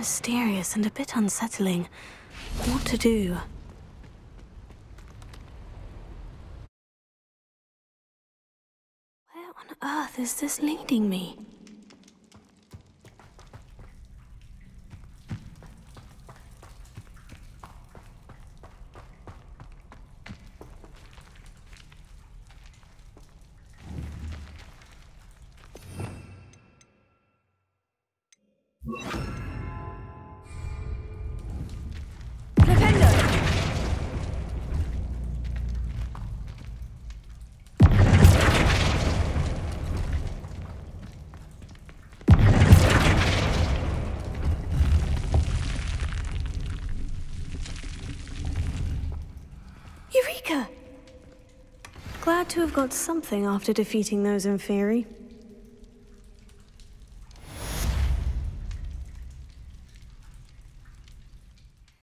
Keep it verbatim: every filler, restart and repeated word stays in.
mysterious and a bit unsettling. What to do? Where on earth is this leading me? Flipendo! Eureka! Glad to have got something after defeating those in theory.